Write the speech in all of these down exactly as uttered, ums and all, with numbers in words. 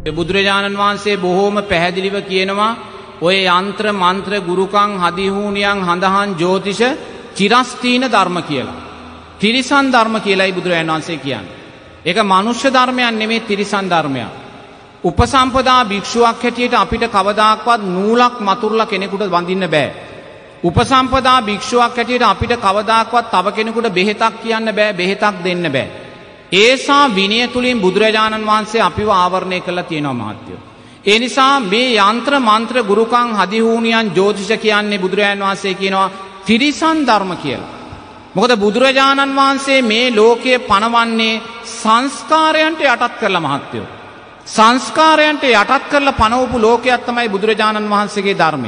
බුදුරජාණන් වහන්සේ බොහෝම පැහැදිලිව කියනවා ඔය යන්ත්‍ර මන්ත්‍ර ගුරුකම් හදිහූනියන් හඳහන් ජ්‍යොතිෂ චිරස්තීන ධර්ම කියලා. තිරිසන් ධර්ම කියලායි බුදුරජාණන් වහන්සේ කියන්නේ. ඒක මනුෂ්‍ය ධර්මයක් නෙමෙයි තිරිසන් ධර්මයක්. උපසම්පදා භික්ෂුවක් හැටියට අපිට කවදාක්වත් නූලක් මතුරුලා කෙනෙකුට වඳින්න බෑ. උපසම්පදා භික්ෂුවක් හැටියට අපිට කවදාක්වත් තව කෙනෙකුට බෙහෙතක් කියන්න බෑ, බෙහෙතක් දෙන්න බෑ. ඒසා විනය තුලින් බුදුරජාණන් වහන්සේ අපිව ආවරණය කරලා තියෙනවා මහත්තයෝ. ඒ නිසා මේ යంత్ర මන්ත්‍ර ගුරුකම් හදිහූනියන් ජ්‍යොතිෂ කියන්නේ බුදුරජාණන් වහන්සේ කියනවා තිරිසන් ධර්ම කියලා. මොකද බුදුරජාණන් වහන්සේ මේ ලෝකයේ පණවන්නේ සංස්කාරයන්ට යටත් කරලා මහත්තයෝ. සංස්කාරයන්ට යටත් කරලා පණවපු ලෝකයක් තමයි බුදුරජාණන් වහන්සේගේ ධර්මය.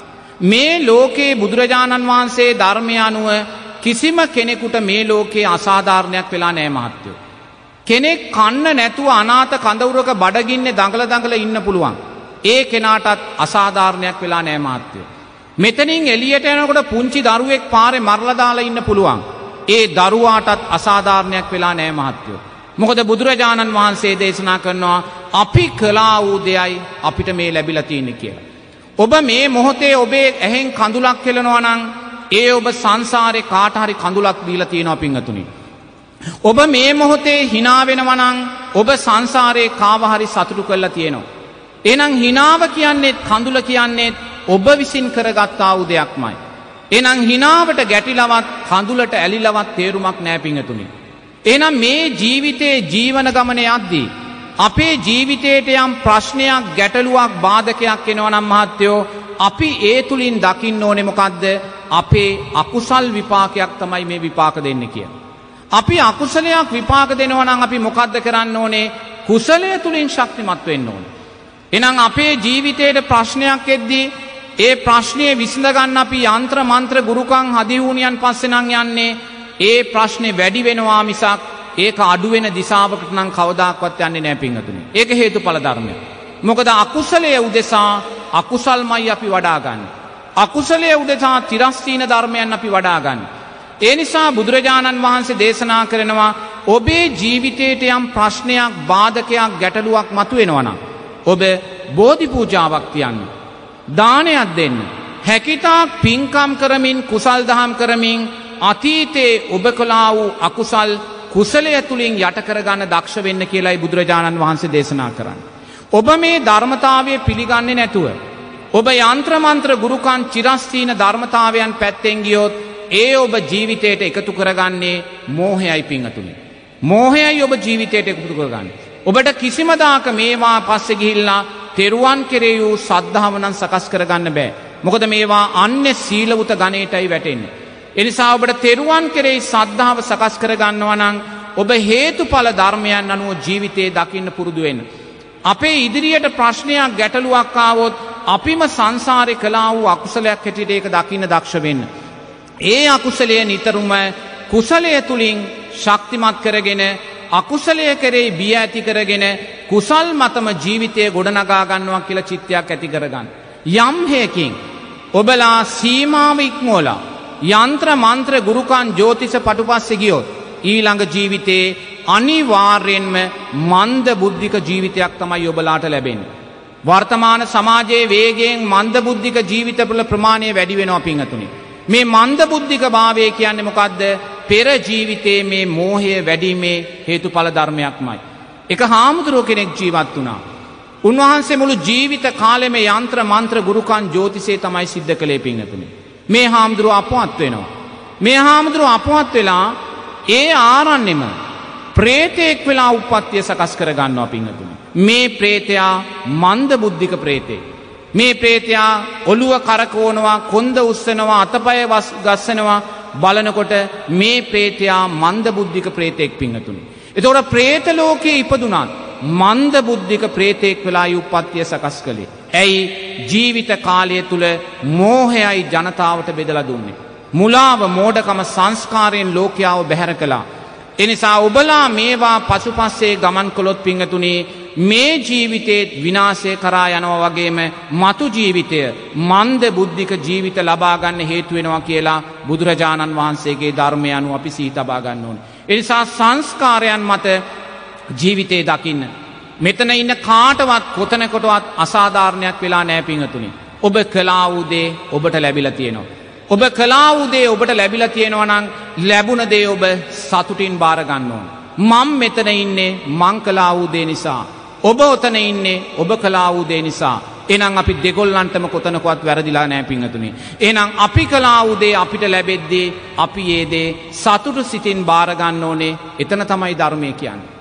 මේ ලෝකේ බුදුරජාණන් වහන්සේ ධර්මය අනුව කිසිම කෙනෙකුට මේ ලෝකේ අසාධාරණයක් වෙලා නැහැ මහත්තයෝ. කෙනෙක් කන්න නැතුව අනාථ කඳවුරක බඩගින්නේ දඟල දඟල ඉන්න පුළුවන්. ඒ කෙනාටත් අසාධාරණයක් වෙලා නැහැ මහත්තයෝ. මෙතනින් එළියට යනකොට පුංචි දරුවෙක් පාරේ මරලා දාලා ඉන්න පුළුවන්. ඒ දරුවාටත් අසාධාරණයක් වෙලා නැහැ මහත්තයෝ. මොකද බුදුරජාණන් වහන්සේ දේශනා කරනවා අපි කළා වූ දෙයයි අපිට මේ ලැබිලා තියෙන්නේ කියලා. ඔබ මේ මොහොතේ ඔබේ ඇහෙන් කඳුලක් කෙලනවා නම් ඒ ඔබ සංසාරේ කාට හරි කඳුලක් දීලා තියෙනවා පින්වතුනි. ඔබ මේ මොහොතේ hina වෙනවා නම් ඔබ සංසාරේ කාව හරි සතුටු කරලා තියෙනවා. එහෙනම් hinaව කියන්නේ කඳුල කියන්නේ ඔබ විසින් කරගත්තා වූ දෙයක්මයි. එහෙනම් hinaවට ගැටිලවත් කඳුලට ඇලිලවත් තේරුමක් නැහැ පින්වතුනි. එහෙනම් මේ ජීවිතේ ජීවන ගමනේ යද්දී අපේ ජීවිතයට යම් ප්‍රශ්නයක් ගැටලුවක් බාධකයක් එනවා නම් මහත්තයෝ අපි ඒ තුලින් දකින්න ඕනේ මොකද්ද? අපේ අකුසල් විපාකයක් තමයි මේ විපාක දෙන්නේ කියලා. අපි අකුසලයක් විපාක දෙනවා නම් අපි මොකද්ද කරන්න ඕනේ? කුසලය තුලින් ශක්තිමත් වෙන්න ඕනේ. එහෙනම් අපේ ජීවිතයේ ප්‍රශ්නයක් එද්දී ඒ ප්‍රශ්නේ විසඳ ගන්න අපි යంత్ర මන්ත්‍ර ගුරුකම් හදිහූනියන් පස්සේ නම් යන්නේ ඒ ප්‍රශ්නේ වැඩි වෙනවා මිසක් ඒක අඩු වෙන දිශාවකට නම් කවදාක්වත් යන්නේ නැහැ පින්වතුනි. ඒක හේතුඵල ධර්මයක්. මොකද අකුසලයේ උදෙසා අකුසල්මයි අපි වඩා ගන්න. අකුසලයේ උදෙසා තිරස්තීන ධර්මයන් අපි වඩා ගන්න. ඒ නිසා බුදුරජාණන් වහන්සේ දේශනා කරනවා ඔබේ ජීවිතයට යම් ප්‍රශ්නයක් බාධකයක් ගැටලුවක් මතුවෙනවා නම් ඔබ බෝධි පූජාවක් තියන්න. දානයක් දෙන්න. හැකිතාක් පින්කම් කරමින් කුසල් දහම් කරමින් අතීතේ ඔබ කළා වූ අකුසල් කුසලය තුලින් යට කරගන්න දක්ෂ වෙන්න කියලායි බුදුරජාණන් වහන්සේ දේශනා කරන්නේ. ඔබ මේ ධර්මතාවය පිළිගන්නේ නැතුව ඔබ යంత్ర මන්ත්‍ර ගුරුකම් චිරස්තීන ධර්මතාවයන් පැත්තෙන් ගියොත් ඒ ඔබ ජීවිතයට එකතු කරගන්නේ මෝහයයි පින්වතුනි. මෝහයයි ඔබ ජීවිතයට එකතු කරගන්නේ. ඔබට කිසිම දාක මේවා පස්සේ ගිහිල්ලා තෙරුවන් කෙරෙහි වූ සද්ධාව නම් සකස් කරගන්න බෑ. මොකද මේවා අන්‍ය සීලවුත ගණේටයි වැටෙන්නේ. එනිසා ඔබට තෙරුවන් කෙරෙහි සද්ධාව සකස් කරගන්නවා නම් ඔබ හේතුඵල ධර්මයන් අනුව ජීවිතේ දකින්න පුරුදු වෙන්න. අපේ ඉදිරියට ප්‍රශ්නයක් ගැටලුවක් ආවොත් අපිම සංසාරේ කළා වූ අකුසලයක් හැටියට ඒක දකින්න දක්ෂ වෙන්න. ඒ අකුසලය නිතරම කුසලය තුලින් ශක්තිමත් කරගෙන අකුසලය කෙරෙහි බිය ඇති කරගෙන කුසල් මතම ජීවිතය ගොඩනගා ගන්නවා කියලා චිත්තයක් ඇති කරගන්න. යම් හේකින් ඔබලා සීමාව ඉක්මවලා යంత్ర මන්ත්‍ර ගුරුකම් ජ්‍යොතිෂ පටුපස්සේ ගියොත් ඊළඟ ජීවිතේ අනිවාර්යෙන්ම මන්ද බුද්ධික ජීවිතයක් තමයි ඔබලාට ලැබෙන්නේ. වර්තමාන සමාජයේ වේගයෙන් මන්ද බුද්ධික ජීවිතවල ප්‍රමාණය වැඩි වෙනවා පින්වතුනි. මේ මන්ද බුද්ධික භාවය කියන්නේ මොකද්ද? පෙර ජීවිතයේ මේ මෝහය වැඩිීමේ හේතුඵල ධර්මයක්මයි. එක හාමුදුරුව කෙනෙක් ජීවත් වුණා. උන්වහන්සේ මුළු ජීවිත කාලෙම යంత్ర මන්ත්‍ර ගුරුකම් ජ්‍යොතිෂය තමයි සිද්ධ කළේ පින්වතුනි. මේ හාමුදුරුව අපවත් වෙනවා. මේ හාමුදුරුව අපවත් වෙලා ඒ ආරණ්‍යෙම ප්‍රේතෙක් වෙලා උප්පත්තිය සකස් කර ගන්නවා පින්වතුනි. මේ ප්‍රේතයා මන්ද බුද්ධික ප්‍රේතෙක්. මේ ප්‍රේතයා ඔළුව කරකවනවා, කොන්ද උස්සනවා, අතපය ගස්සනවා. බලනකොට මේ ප්‍රේතයා මන්ද බුද්ධික ප්‍රේතෙක් පින්වතුනි. එතකොට ප්‍රේත ලෝකයේ ඉපදුනත් මන්ද බුද්ධික ප්‍රේතෙක් වෙලා උප්පත්තිය සකස් කළේ. ඇයි? ජීවිත කාලය තුල මෝහයයි ජනතාවට බෙදලා දුන්නේ. මුලාව මෝඩකම සංස්කාරයෙන් ලෝකයාව බැහැර කළා. එනිසා ඔබලා මේවා පසුපස්සේ ගමන් කළොත් පින්වතුනි මේ ජීවිතේ විනාශය කරා යනවා වගේම මතු ජීවිතය මන්ද බුද්ධික ජීවිත ලබා ගන්න හේතු වෙනවා කියලා බුදුරජාණන් වහන්සේගේ ධර්මය අනුව අපි සිහි තබා ගන්න ඕනේ. ඒ නිසා සංස්කාරයන් මත ජීවිතේ දකින්න. මෙතන ඉන්න කාටවත් කොතනකටවත් අසාධාරණයක් වෙලා නෑ පිංහතුනි. ඔබ කලා වූ දේ ඔබට ලැබිලා තියෙනවා. ඔබ කලා වූ දේ ඔබට ලැබිලා තියෙනවා නම් ලැබුණ දේ ඔබ සතුටින් බාර ගන්න ඕන. මම මෙතන ඉන්නේ මං කලා වූ දේ නිසා. ඔබ ඔතන ඉන්නේ ඔබ කලා වූ දේ නිසා. එහෙනම් අපි දෙගොල්ලන්ටම කොතනකවත් වැරදිලා නෑ පිංහතුනි. එහෙනම් අපි කලා වූ දේ අපිට ලැබෙද්දී අපි ඒ දේ සතුටු සිතින් බාර ගන්න ඕනේ. එතන තමයි ධර්මය කියන්නේ.